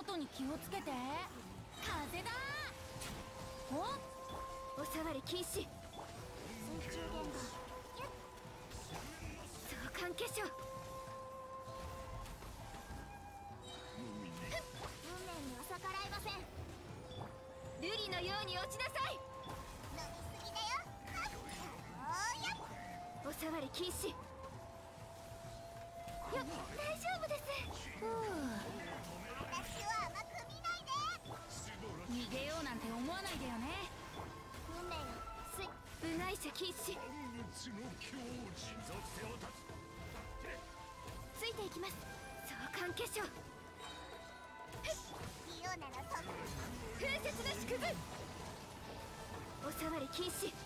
元に気をつけて。風だ。 お触り禁止。水中言語。相関化粧。運命には逆らえません。瑠璃のように落ちなさい。飲みすぎだよ。お触り禁止。大丈夫です。私は甘く見ないで。 逃げようなんて思わないでよね。 運命よ、部外者禁止。ついていきます。相関化粧。リオなら飛ぶ。風雪の縮図。お触り禁止。